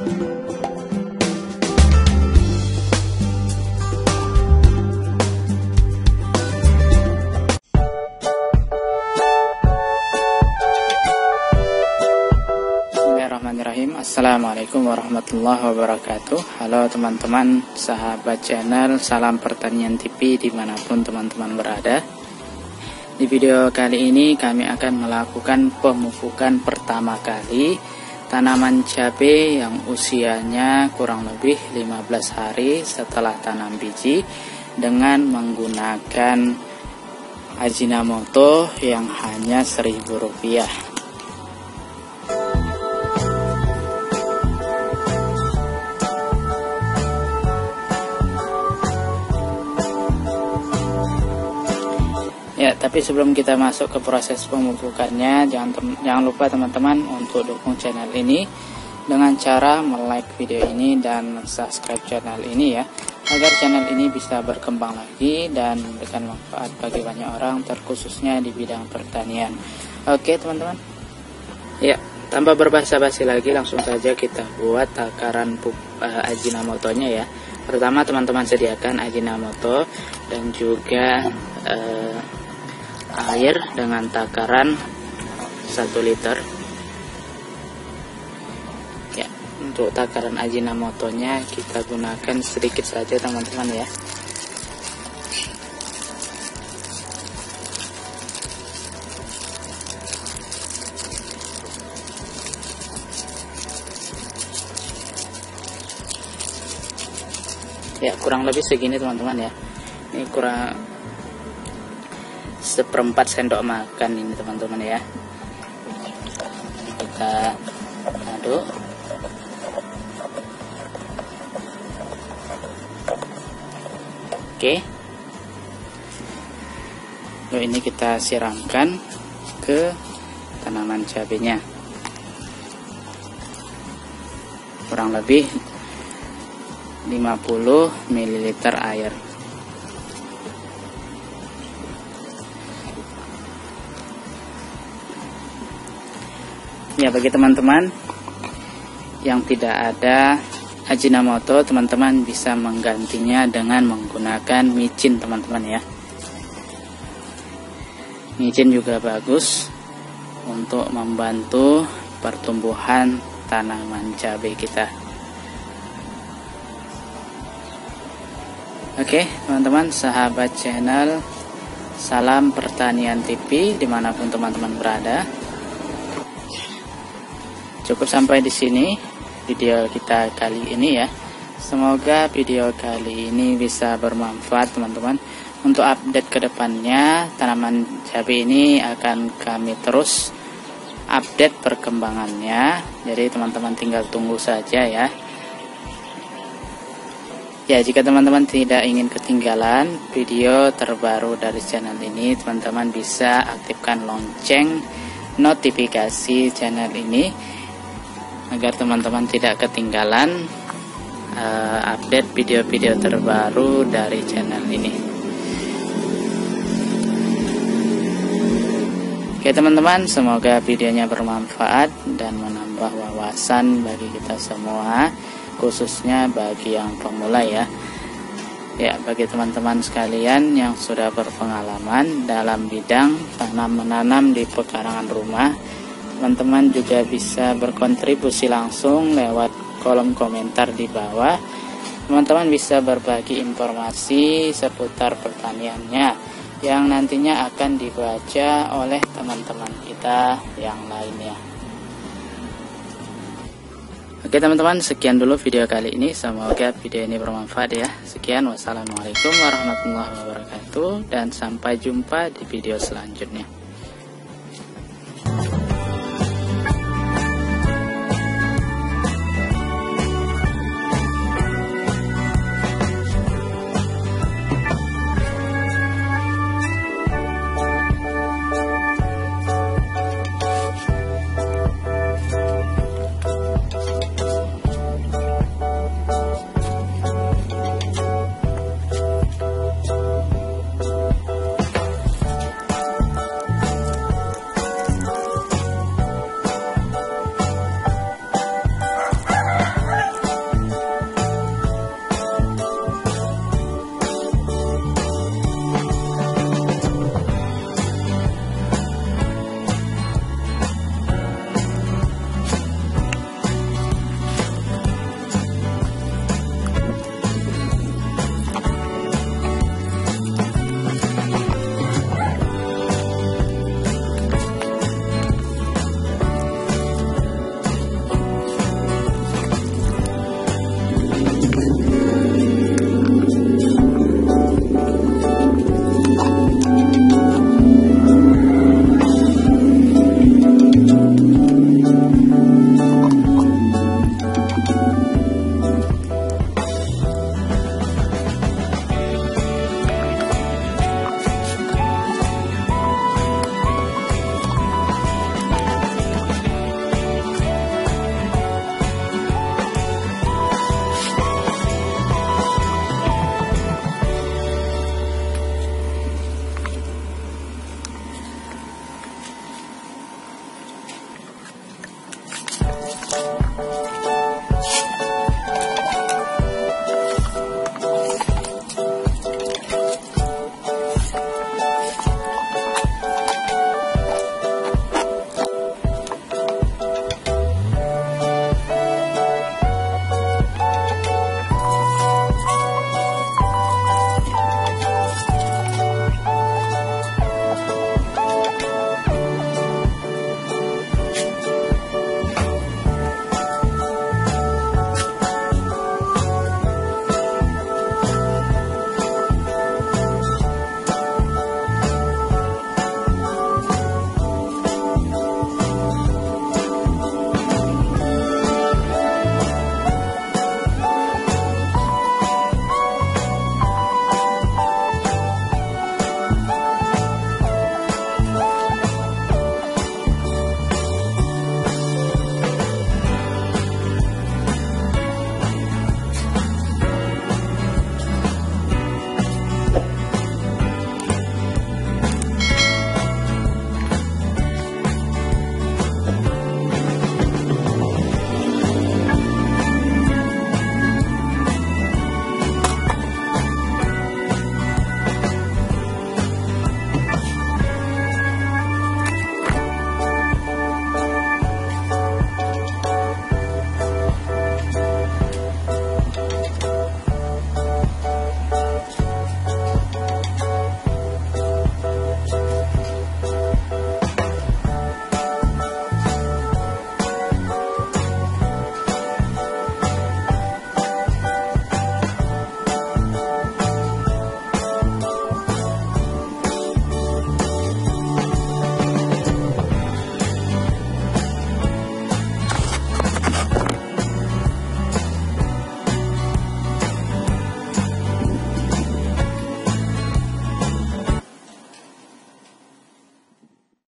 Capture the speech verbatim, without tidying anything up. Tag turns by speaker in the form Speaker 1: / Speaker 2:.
Speaker 1: Bismillahirrahmanirrahim. Assalamualaikum warahmatullahi wabarakatuh. Halo teman-teman, sahabat channel Salam Pertanian T V dimanapun teman-teman berada. Di video kali ini kami akan melakukan pemupukan pertama kali tanaman cabai yang usianya kurang lebih lima belas hari setelah tanam biji dengan menggunakan Ajinomoto yang hanya seribu rupiah. Ya, tapi sebelum kita masuk ke proses pemupukannya, jangan jangan lupa teman-teman untuk dukung channel ini dengan cara like video ini dan subscribe channel ini ya, agar channel ini bisa berkembang lagi dan memberikan manfaat bagi banyak orang, terkhususnya di bidang pertanian. Oke teman-teman. Ya, tanpa berbasa-basi lagi, langsung saja kita buat takaran uh, Ajinomotonya ya. Pertama teman-teman sediakan Ajinomoto dan juga uh, air dengan takaran satu liter. Ya, untuk takaran Ajinomotonya kita gunakan sedikit saja teman-teman ya. Ya, kurang lebih segini teman-teman ya. Ini kurang seperempat sendok makan ini teman-teman ya. Kita aduk. Oke. Lalu ini kita siramkan ke tanaman cabenya. Kurang lebih lima puluh mililiter air. Ya, bagi teman-teman yang tidak ada Ajinomoto, teman-teman bisa menggantinya dengan menggunakan micin teman-teman ya. Micin juga bagus untuk membantu pertumbuhan tanaman cabai kita. Oke teman-teman, sahabat channel Salam Pertanian T V dimanapun teman-teman berada. Cukup sampai di sini video kita kali ini ya. Semoga video kali ini bisa bermanfaat teman-teman. Untuk update kedepannya tanaman cabai ini akan kami terus update perkembangannya. Jadi teman-teman tinggal tunggu saja ya. Ya, jika teman-teman tidak ingin ketinggalan video terbaru dari channel ini, teman-teman bisa aktifkan lonceng notifikasi channel ini agar teman-teman tidak ketinggalan uh, update video-video terbaru dari channel ini. Oke teman-teman, semoga videonya bermanfaat dan menambah wawasan bagi kita semua, khususnya bagi yang pemula ya. Ya, bagi teman-teman sekalian yang sudah berpengalaman dalam bidang tanam menanam di pekarangan rumah, teman-teman juga bisa berkontribusi langsung lewat kolom komentar di bawah. Teman-teman bisa berbagi informasi seputar pertaniannya yang nantinya akan dibaca oleh teman-teman kita yang lainnya. Oke teman-teman, sekian dulu video kali ini. Semoga video ini bermanfaat ya. Sekian, wassalamualaikum warahmatullahi wabarakatuh, dan sampai jumpa di video selanjutnya.